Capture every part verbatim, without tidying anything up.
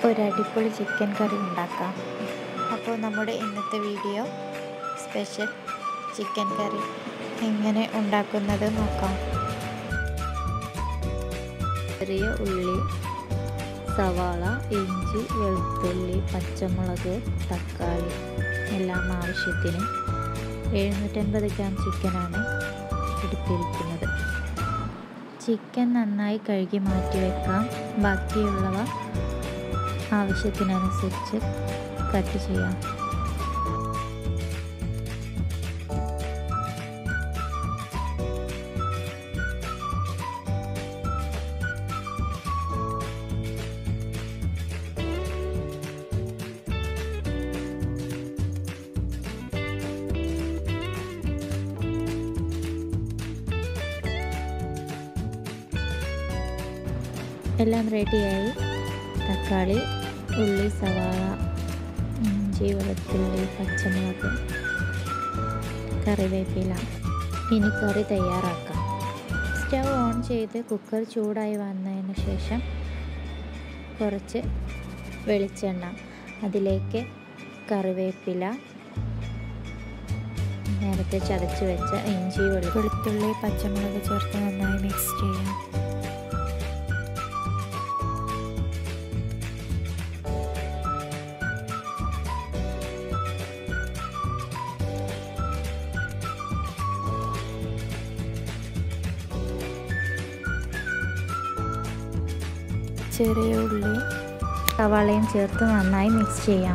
ഒരടിപൊളി chicken കറി ഉണ്ടാക്കാം. അപ്പോൾ നമ്മുടെ ഇന്നത്തെ വീഡിയോ സ്പെഷ്യൽ ചിക്കൻ കറി എങ്ങനെ ഉണ്ടാക്കുന്നത് നോക്കാം. ചെറിയ ഉള്ളി, സവാള, ഇഞ്ചി, വെളുത്തുള്ളി, പച്ചമുളക്, തക്കാളി എല്ലാം ആവശ്യത്തിന്. എഴുന്നൂറ്റൻപത് ഗ്രാം ചിക്കനാണ് എടുത്തിരിക്കുന്നത്. ചിക്കൻ നന്നായി കഴുകി മാറ്റി വെക്കാം. ബാക്കിയുള്ളവ ആവശ്യത്തിനനുസരിച്ച് കട്ട് ചെയ്യാം. എല്ലാം റെഡിയായി. തക്കാളി, ഉള്ളി, സവാള, ഇഞ്ചി, വെളുത്തുള്ളി, പച്ചമുളക്, കറിവേപ്പില. ഇനി കറി തയ്യാറാക്കാം. സ്റ്റവ് ഓൺ ചെയ്ത് കുക്കർ ചൂടായി വന്നതിന് ശേഷം കുറച്ച് വെളിച്ചെണ്ണ, അതിലേക്ക് കറിവേപ്പില, നേരത്തെ ചതച്ച് വെച്ച ഇഞ്ചി, വെളുത്തുള്ളി, പച്ചമുളക് ചേർത്ത് നന്നായി മിക്സ് ചെയ്യാം. ചെറിയ ഉള്ളി, സവാളയും ചേർത്ത് നന്നായി മിക്സ് ചെയ്യാം.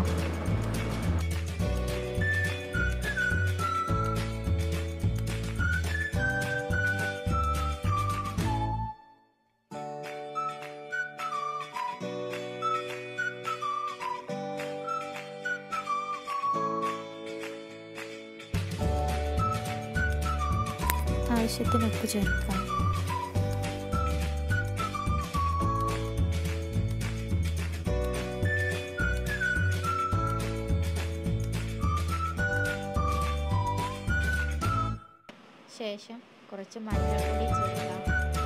ആവശ്യത്തിന് ഉപ്പ് ചേർക്കാം. ശേഷം കുറച്ച് മഞ്ഞൾപ്പൊടി ചേർക്കാം.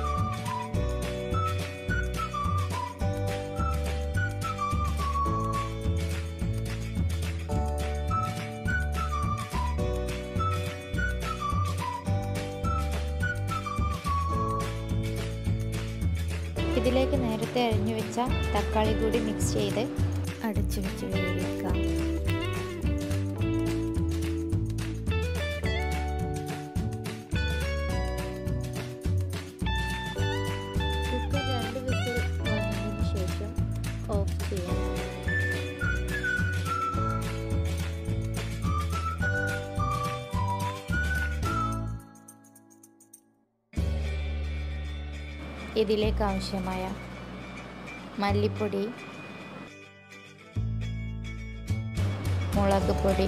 ഇതിലേക്ക് നേരത്തെ അരിഞ്ഞു വെച്ച തക്കാളി കൂടി മിക്സ് ചെയ്ത് അടച്ചു വെച്ച് വേവിക്കാം. ഓഫ് ചെയ്യാം. ഇതിലേക്ക് ആവശ്യമായ മല്ലിപ്പൊടി, മുളക് പൊടി,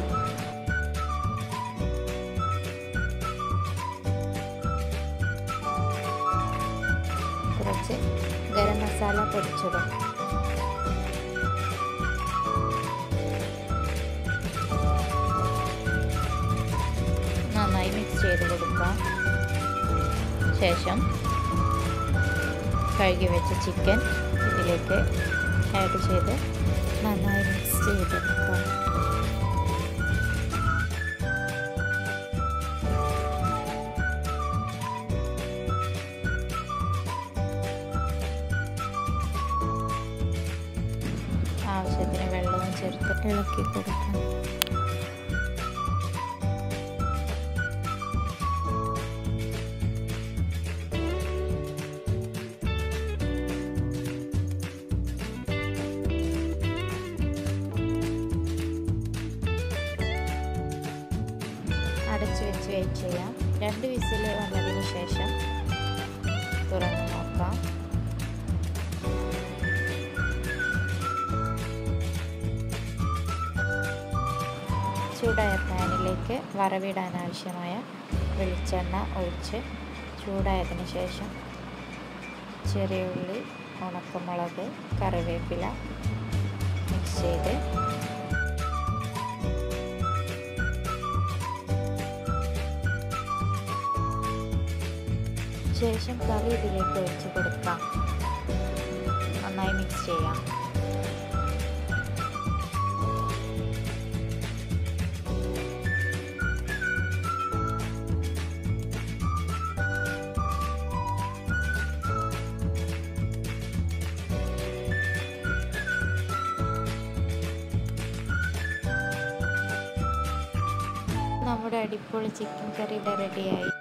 കുറച്ച് ഗരം മസാല പൊടിച്ചതും, നന്നായി മിക്സ് ചെയ്ത് കൊടുക്കാം. ശേഷം കഴുകി വെച്ച ചിക്കൻ ഇതിലേക്ക് ആഡ് ചെയ്ത് നന്നായി മിക്സ് ചെയ്തെടുക്കാം. ആവശ്യത്തിന് വെള്ളവും ചേർത്ത് ഇളക്കി കൊടുക്കാം. അടച്ചു വെച്ച് വെയിറ്റ് ചെയ്യാം. രണ്ട് വിസിൽ വന്നതിന് ശേഷം തുറന്ന് നോക്കാം. ചൂടായ പാനിലേക്ക് വറവിടാൻ ആവശ്യമായ വെളിച്ചെണ്ണ ഒഴിച്ച് ചൂടായതിന് ശേഷം ചെറിയ ഉള്ളി, ഉണക്കമുളക്, കറിവേപ്പില മിക്സ് ചെയ്ത് ശേഷം കറി ഇതിലേക്ക് ഒഴിച്ച് കൊടുക്കാം. നന്നായി മിക്സ് ചെയ്യാം. നമ്മുടെ അടിപൊളി ചിക്കൻ കറി ഇവിടെ റെഡിയായി.